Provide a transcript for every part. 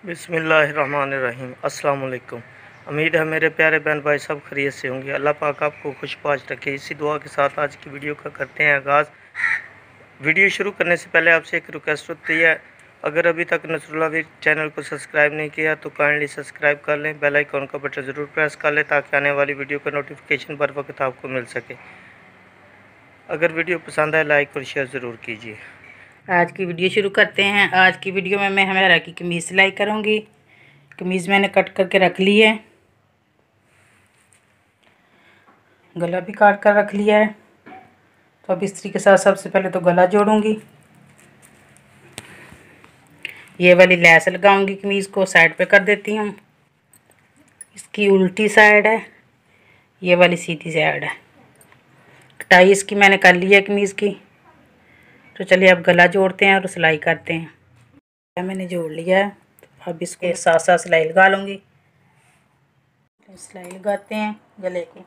बिस्मिल्लाहिर्रहमानिर्रहीम। अस्सलाम वालेकुम। उम्मीद है मेरे प्यारे बहन भाई सब खैरियत से होंगे। अल्लाह पाक आपको खुशबाश रखे। इसी दुआ के साथ आज की वीडियो का करते हैं आगाज़। वीडियो शुरू करने से पहले आपसे एक रिक्वेस्ट होती है, अगर अभी तक नसरुल्लाह चैनल को सब्सक्राइब नहीं किया तो काइंडली सब्सक्राइब कर लें, बेल आइकॉन का बटन ज़रूर प्रेस कर लें ताकि आने वाली वीडियो का नोटिफिकेशन बर वक्त आपको मिल सके। अगर वीडियो पसंद आए लाइक और शेयर ज़रूर कीजिए। आज की वीडियो शुरू करते हैं। आज की वीडियो में मैं हमारा की कमीज़ सिलाई करूँगी। कमीज़ मैंने कट करके रख ली है, गला भी काट कर रख लिया है। तो अब इस्त्री के साथ सबसे पहले तो गला जोड़ूंगी। ये वाली लैस लगाऊंगी, कमीज़ को साइड पे कर देती हूँ। इसकी उल्टी साइड है, ये वाली सीधी साइड है। कटाई इसकी मैंने कर ली है कमीज़ की। तो चलिए अब गला जोड़ते हैं और सिलाई करते हैं। मैंने जोड़ लिया है, तो अब इसको साथ साथ सिलाई लगा लूँगी। सिलाई लगाते हैं गले को।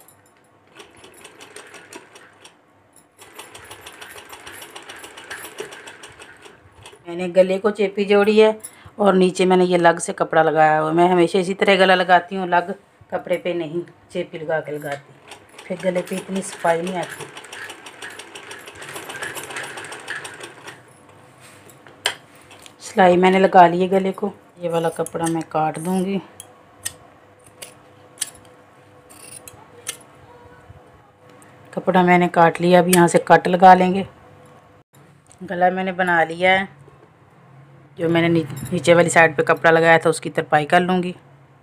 मैंने गले को चेपी जोड़ी है और नीचे मैंने ये लग से कपड़ा लगाया हुआ है। मैं हमेशा इसी तरह गला लगाती हूँ, लग कपड़े पे नहीं चेपी लगा के लगाती, फिर गले पे इतनी सफाई नहीं आती। सिलाई मैंने लगा ली है गले को। ये वाला कपड़ा मैं काट दूंगी। कपड़ा मैंने काट लिया, अब यहाँ से कट लगा लेंगे। गला मैंने बना लिया है। जो मैंने नीचे वाली साइड पे कपड़ा लगाया था उसकी तरपाई कर लूँगी।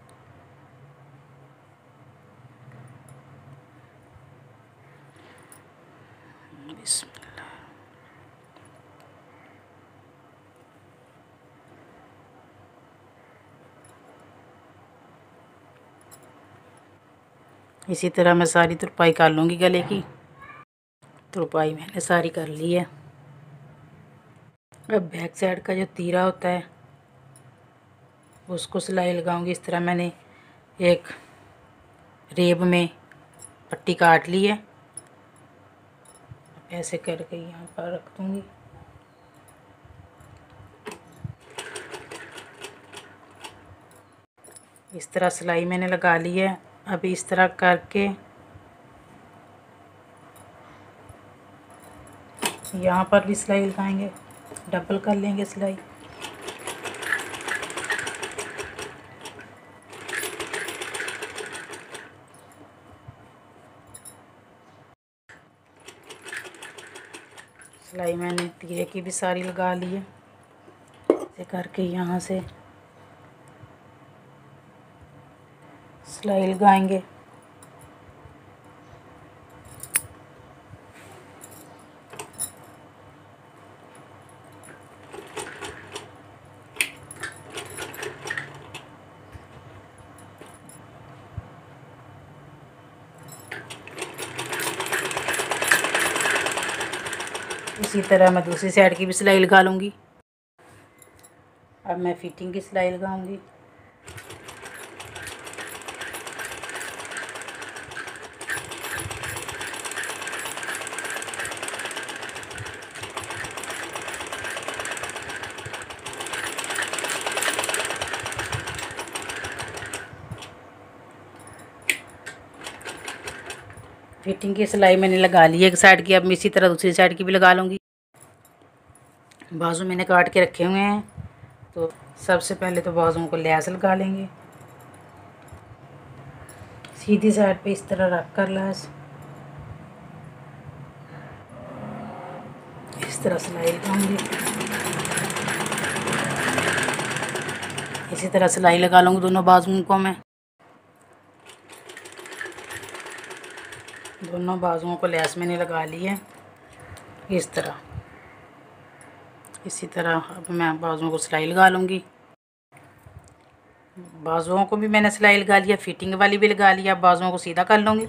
इसी तरह मैं सारी तुरपाई कर लूँगी। गले की तुरपाई मैंने सारी कर ली है। अब बैक साइड का जो तीरा होता है उसको सिलाई लगाऊंगी। इस तरह मैंने एक रेब में पट्टी काट ली है। ऐसे करके यहाँ पर रख दूँगी। इस तरह सिलाई मैंने लगा ली है। अब इस तरह करके यहाँ पर भी सिलाई लगाएंगे, डबल कर लेंगे सिलाई। सिलाई मैंने तीरे की भी सारी लगा ली है। ऐसे करके यहाँ से सिलाई लगाएंगे। इसी तरह मैं दूसरी साइड की भी सिलाई लगा लूँगी। अब मैं फिटिंग की सिलाई लगाऊंगी। फिटिंग की सिलाई मैंने लगा ली है एक साइड की। अब मैं इसी तरह दूसरी साइड की भी लगा लूँगी। बाजू मैंने काट के रखे हुए हैं, तो सबसे पहले तो बाजुओं को लैस लगा लेंगे। सीधी साइड पे इस तरह रख कर लैस इस तरह सिलाई लगाऊंगी। इसी तरह सिलाई लगा लूँगी दोनों बाजुओं को। मैं दोनों बाजुओं को लैस मैंने लगा ली है इस तरह। इसी तरह अब मैं बाजुओं को सिलाई लगा लूँगी। बाजुओं को भी मैंने सिलाई लगा लिया, फिटिंग वाली भी लगा लिया। अब बाजुओं को सीधा कर लूँगी।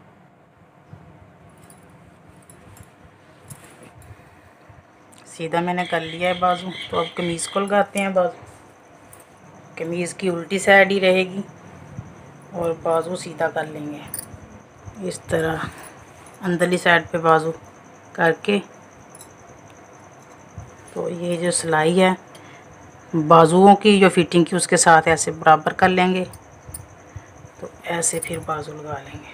सीधा मैंने कर लिया है बाजू। तो अब कमीज़ को लगाते हैं बाजू। कमीज़ की उल्टी साइड ही रहेगी और बाजू सीधा कर लेंगे इस तरह अंदरली साइड पे बाजू करके। तो ये जो सिलाई है बाजुओं की जो फिटिंग की उसके साथ ऐसे बराबर कर लेंगे। तो ऐसे फिर बाजू लगा लेंगे।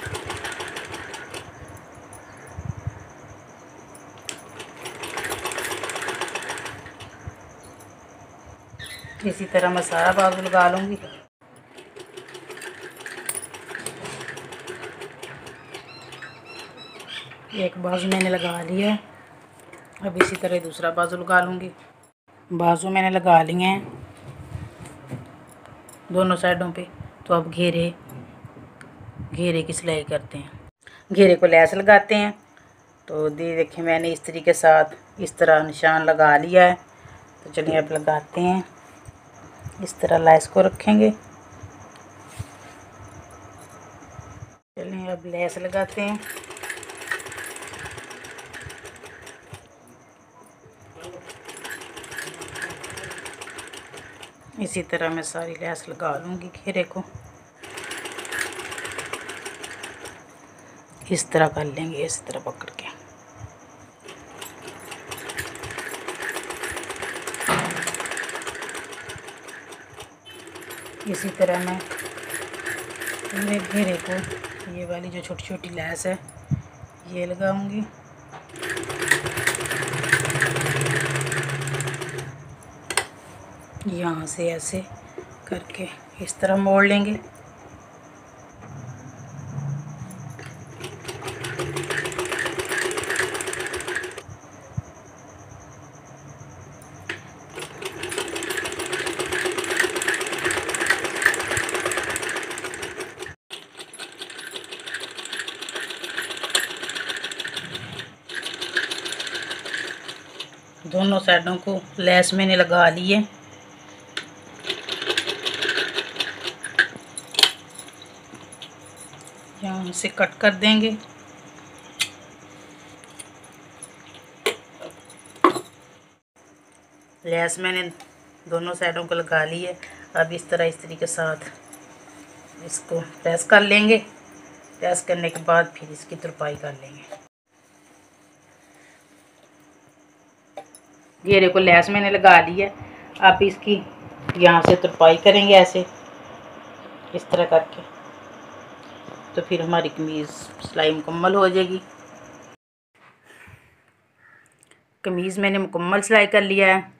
इसी तरह मैं सारा बाजू लगा लूँगी। एक बाजू मैंने लगा लिया है, अब इसी तरह दूसरा बाजू लगा लूँगी। बाजू मैंने लगा लिए हैं दोनों साइडों पे। तो अब घेरे की सिलाई करते हैं। घेरे को लैस लगाते हैं। तो देखिए मैंने इस्त्री के साथ इस तरह निशान लगा लिया है। तो चलिए अब लगाते हैं। इस तरह लैस को रखेंगे। चलिए अब लैस लगाते हैं। इसी तरह मैं सारी लैस लगा लूँगी घेरे को। इस तरह कर लेंगे, इस तरह पकड़ के। इसी तरह मैं पूरे घेरे को ये वाली जो छोटी छोटी लैस है ये लगाऊंगी। यहाँ से ऐसे करके इस तरह मोड़ लेंगे। दोनों साइडों को लैस मैंने लगा ली है। यहाँ से कट कर देंगे। लैस मैंने दोनों साइडों को लगा ली है। अब इस तरह इस्त्री के साथ इसको प्रेस कर लेंगे। प्रेस करने के बाद फिर इसकी तुरपाई कर लेंगे। घेरे को लैस मैंने लगा ली है। अब इसकी यहाँ से तुरपाई करेंगे ऐसे इस तरह करके। तो फिर हमारी कमीज़ सिलाई मुकम्मल हो जाएगी। कमीज़ मैंने मुकम्मल सिलाई कर लिया है।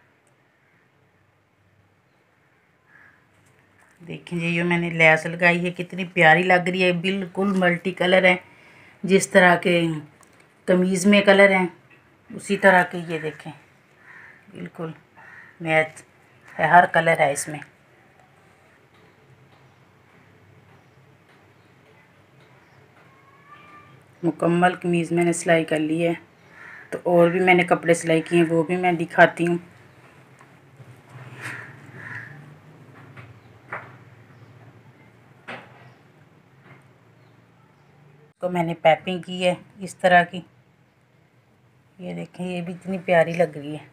देखिए ये मैंने लैस लगाई है, कितनी प्यारी लग रही है। बिल्कुल मल्टी कलर है। जिस तरह के कमीज़ में कलर हैं उसी तरह के ये देखें बिल्कुल मैच है, हर कलर है इसमें। मुकम्मल कमीज़ मैंने सिलाई कर ली है। तो और भी मैंने कपड़े सिलाई किए हैं वो भी मैं दिखाती हूँ। तो मैंने पैपिंग की है इस तरह की। ये देखें ये भी इतनी प्यारी लग रही है।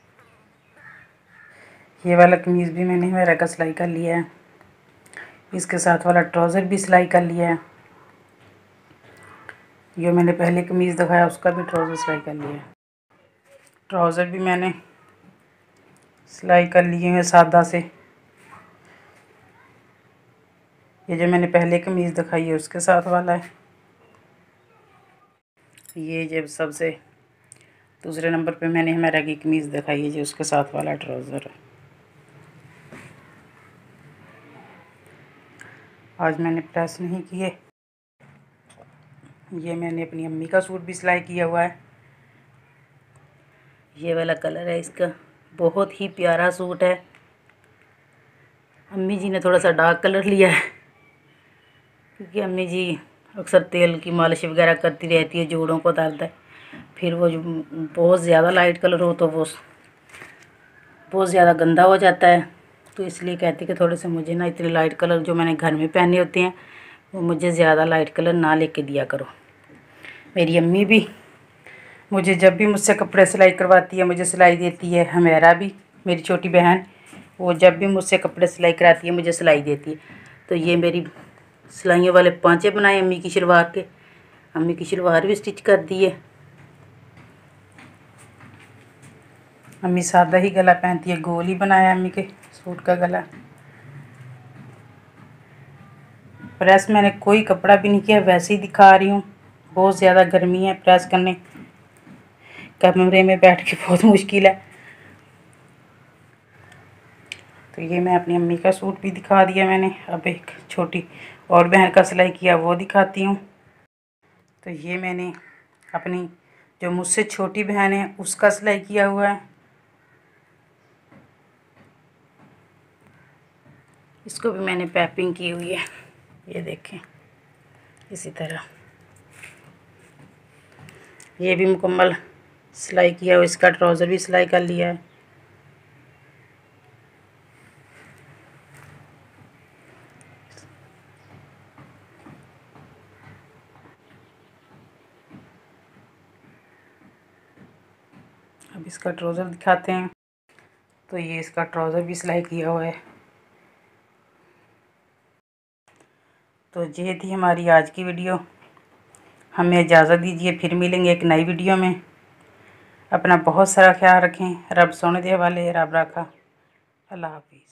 ये वाला कमीज़ भी मैंने मेरा का सिलाई कर लिया है। इसके साथ वाला ट्राउज़र भी सिलाई कर लिया है। जो मैंने पहले कमीज़ दिखाया उसका भी ट्राउज़र सिलाई कर लिया है। ट्राउज़र भी मैंने सिलाई कर लिए हैं सादा से। ये जो मैंने पहले कमीज़ दिखाई है उसके साथ वाला है। ये जब सबसे दूसरे नंबर पे मैंने हमारा की कमीज़ दिखाई है जो उसके साथ वाला ट्राउज़र है। आज मैंने प्रेस नहीं किए। ये मैंने अपनी अम्मी का सूट भी सिलाई किया हुआ है। ये वाला कलर है इसका, बहुत ही प्यारा सूट है। अम्मी जी ने थोड़ा सा डार्क कलर लिया है क्योंकि अम्मी जी अक्सर तेल की मालिश वगैरह करती रहती है, जोड़ों को दर्द है। फिर वो जो बहुत ज़्यादा लाइट कलर हो तो वो बहुत ज़्यादा गंदा हो जाता है। तो इसलिए कहती कि थोड़े से मुझे ना इतने लाइट कलर जो मैंने घर में पहने होते हैं वो मुझे ज़्यादा लाइट कलर ना लेके दिया करो। मेरी अम्मी भी मुझे जब भी मुझसे कपड़े सिलाई करवाती है मुझे सिलाई देती है। हमेरा भी मेरी छोटी बहन वो जब भी मुझसे कपड़े सिलाई कराती है मुझे सिलाई देती है। तो ये मेरी सिलाइयों वाले पांचे बनाए अम्मी की शलवार के। अम्मी की शलवार भी स्टिच कर दी है। अम्मी सादा ही गला पहनती है, गोल ही बनाया अम्मी के सूट का गला। प्रेस मैंने कोई कपड़ा भी नहीं किया, वैसे ही दिखा रही हूँ। बहुत ज़्यादा गर्मी है, प्रेस करने कमरे में बैठ के बहुत मुश्किल है। तो ये मैं अपनी अम्मी का सूट भी दिखा दिया मैंने। अब एक छोटी और बहन का सिलाई किया वो दिखाती हूँ। तो ये मैंने अपनी जो मुझसे छोटी बहन है उसका सिलाई किया हुआ है। इसको भी मैंने पैपिंग की हुई है, ये देखें इसी तरह। ये भी मुकम्मल सिलाई किया हुआ, इसका ट्राउज़र भी सिलाई कर लिया है। अब इसका ट्राउज़र दिखाते हैं। तो ये इसका ट्राउज़र भी सिलाई किया हुआ है। तो ये थी हमारी आज की वीडियो। हमें इजाज़त दीजिए, फिर मिलेंगे एक नई वीडियो में। अपना बहुत सारा ख्याल रखें। रब सोने दे वाले, रब रखा। अल्लाह हाफिज़।